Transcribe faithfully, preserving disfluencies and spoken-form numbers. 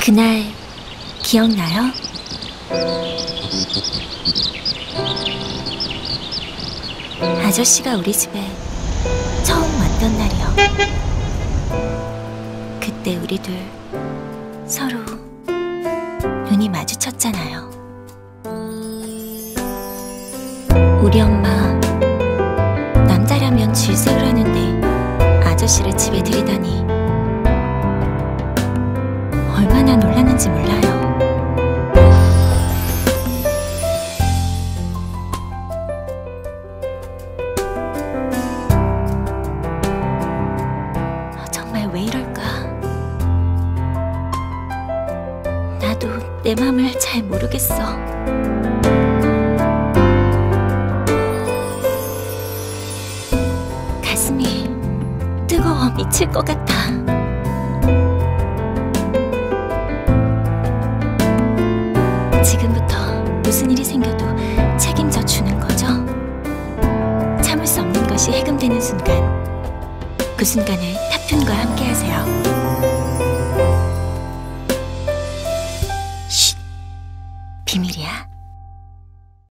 그날 기억나요? 아저씨가 우리 집에 처음 왔던 날이요. 그때 우리들 서로 눈이 마주쳤잖아요. 우리 엄마 남자라면 질색을 하는데 아저씨를 집에 들이다니 얼마나 놀랐는지 몰라요. 정말 왜 이럴까? 나도 내 맘을 잘 모르겠어. 가슴이 뜨거워 미칠 것 같아. 지금부터 무슨 일이 생겨도 책임져 주는 거죠? 참을 수 없는 것이 해금되는 순간, 그 순간을 타툰과 함께 하세요.